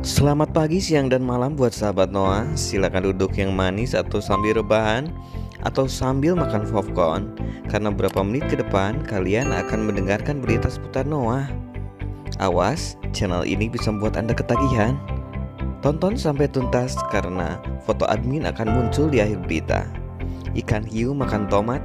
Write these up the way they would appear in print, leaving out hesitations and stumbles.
Selamat pagi, siang, dan malam buat sahabat Noah. Silakan duduk yang manis atau sambil rebahan atau sambil makan popcorn, karena beberapa menit ke depan kalian akan mendengarkan berita seputar Noah. Awas, channel ini bisa membuat Anda ketagihan. Tonton sampai tuntas karena foto admin akan muncul di akhir berita. Ikan hiu makan tomat.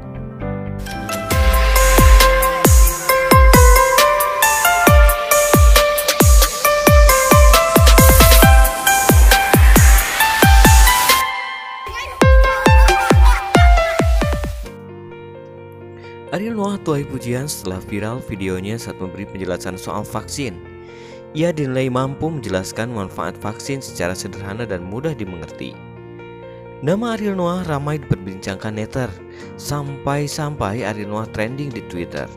Ariel Noah tuai pujian setelah viral videonya saat memberi penjelasan soal vaksin. Ia dinilai mampu menjelaskan manfaat vaksin secara sederhana dan mudah dimengerti. Nama Ariel Noah ramai diperbincangkan netter, sampai-sampai Ariel Noah trending di Twitter.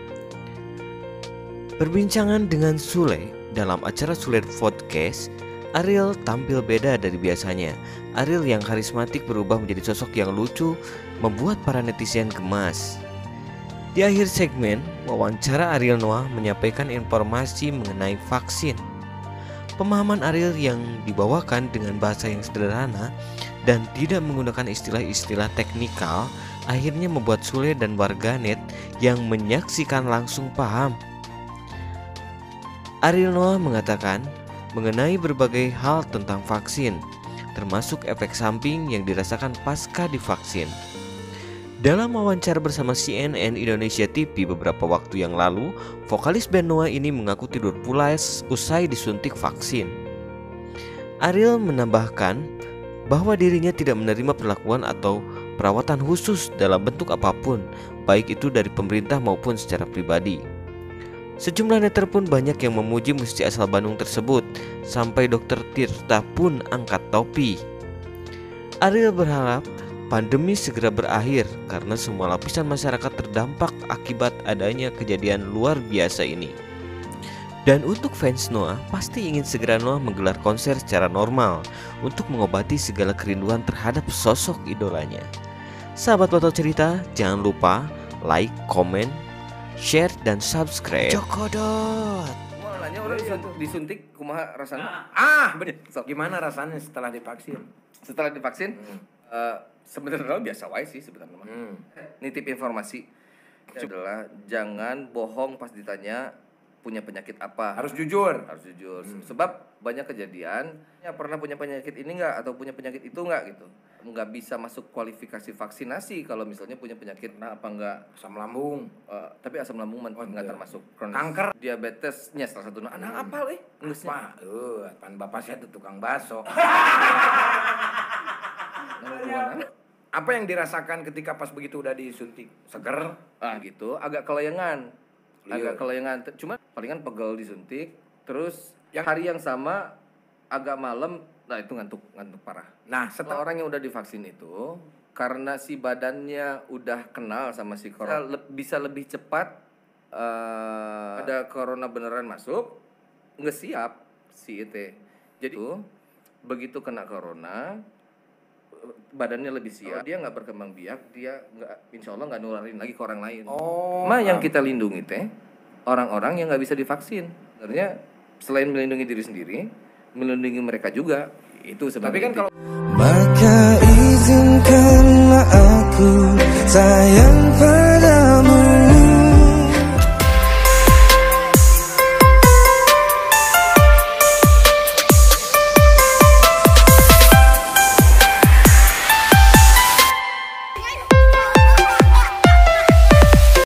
Perbincangan dengan Sule dalam acara Sule Podcast, Ariel tampil beda dari biasanya. Ariel yang karismatik berubah menjadi sosok yang lucu, membuat para netizen gemas. Di akhir segmen, wawancara Ariel Noah menyampaikan informasi mengenai vaksin. Pemahaman Ariel yang dibawakan dengan bahasa yang sederhana dan tidak menggunakan istilah-istilah teknikal akhirnya membuat Sule dan warganet yang menyaksikan langsung paham. Ariel Noah mengatakan mengenai berbagai hal tentang vaksin, termasuk efek samping yang dirasakan pasca divaksin. Dalam wawancara bersama CNN Indonesia TV beberapa waktu yang lalu, vokalis band Noah ini mengaku tidur pulas usai disuntik vaksin. Ariel menambahkan bahwa dirinya tidak menerima perlakuan atau perawatan khusus dalam bentuk apapun, baik itu dari pemerintah maupun secara pribadi. Sejumlah netter pun banyak yang memuji musisi asal Bandung tersebut, sampai Dr. Tirta pun angkat topi. Ariel berharap pandemi segera berakhir karena semua lapisan masyarakat terdampak akibat adanya kejadian luar biasa ini. Dan untuk fans Noah, pasti ingin segera Noah menggelar konser secara normal untuk mengobati segala kerinduan terhadap sosok idolanya. Sahabat Botol Cerita, jangan lupa like, komen, share, dan subscribe. Jokodot. Wah, nanya orang disuntik kumaha rasanya? Bener. So, Gimana rasanya setelah divaksin? setelah divaksin, sebenarnya biasa wae sih sebenarnya. Nitip informasi adalah jangan bohong pas ditanya punya penyakit apa. Harus jujur. Harus jujur. Sebab banyak kejadian ya pernah punya penyakit ini enggak atau punya penyakit itu enggak gitu. Enggak bisa masuk kualifikasi vaksinasi kalau misalnya punya penyakit apa enggak Asam lambung. tapi asam lambung enggak termasuk kronis. Kanker. Diabetesnya salah satu anak apa euy? Apa? Pan bapak saya tuh tukang bakso. Apa yang dirasakan ketika pas begitu udah disuntik? Seger? Gitu, agak kelayangan. Iya. Agak kelayangan. Cuma palingan pegel disuntik, terus hari yang sama agak malam, nah itu ngantuk parah. Nah, Setelah setelah orang yang udah divaksin itu, karena si badannya udah kenal sama si corona, bisa lebih cepat ada corona beneran masuk, nggak siap si itu. Jadi begitu kena corona, badannya lebih siap, dia nggak berkembang biak, dia nggak, insya Allah nggak nularin lagi ke orang lain. Yang kita lindungi teh orang-orang yang nggak bisa divaksin. Sebenarnya selain melindungi diri sendiri, melindungi mereka juga. Itu sebenarnya. Tapi kan kalau maka izinkanlah aku sayang